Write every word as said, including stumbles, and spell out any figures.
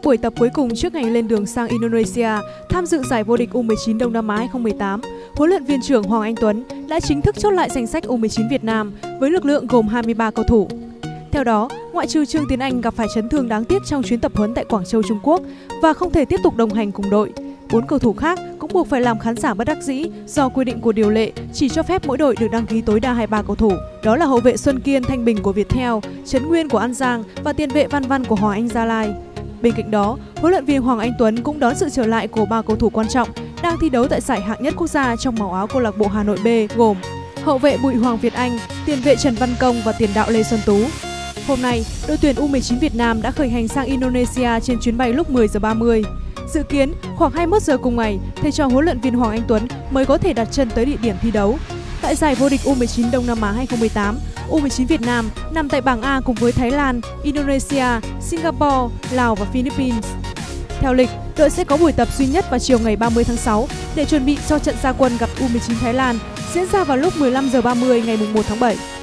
buổi tập cuối cùng trước ngày lên đường sang Indonesia tham dự giải vô địch U mười chín Đông Nam Á hai không một tám, huấn luyện viên trưởng Hoàng Anh Tuấn đã chính thức chốt lại danh sách U mười chín Việt Nam với lực lượng gồm hai mươi ba cầu thủ. Theo đó, ngoại trừ Trương Tiến Anh gặp phải chấn thương đáng tiếc trong chuyến tập huấn tại Quảng Châu, Trung Quốc và không thể tiếp tục đồng hành cùng đội, bốn cầu thủ khác cũng buộc phải làm khán giả bất đắc dĩ do quy định của điều lệ chỉ cho phép mỗi đội được đăng ký tối đa hai mươi ba cầu thủ. Đó là hậu vệ Xuân Kiên Thanh Bình của Viettel, Trấn Nguyên của An Giang và tiền vệ Văn Văn của Hoàng Anh Gia Lai. Bên cạnh đó, huấn luyện viên Hoàng Anh Tuấn cũng đón sự trở lại của ba cầu thủ quan trọng đang thi đấu tại giải hạng nhất quốc gia trong màu áo câu lạc bộ Hà Nội B gồm hậu vệ Bùi Hoàng Việt Anh, tiền vệ Trần Văn Công và tiền đạo Lê Xuân Tú. Hôm nay, đội tuyển U mười chín Việt Nam đã khởi hành sang Indonesia trên chuyến bay lúc mười giờ ba mươi. Dự kiến, khoảng hai mươi mốt giờ cùng ngày, thầy trò huấn luyện viên Hoàng Anh Tuấn mới có thể đặt chân tới địa điểm thi đấu. Tại giải vô địch U mười chín Đông Nam Á hai không một tám, U mười chín Việt Nam nằm tại bảng A cùng với Thái Lan, Indonesia, Singapore, Lào và Philippines. Theo lịch, đội sẽ có buổi tập duy nhất vào chiều ngày ba mươi tháng sáu để chuẩn bị cho trận ra quân gặp U mười chín Thái Lan diễn ra vào lúc mười lăm giờ ba mươi ngày một tháng bảy.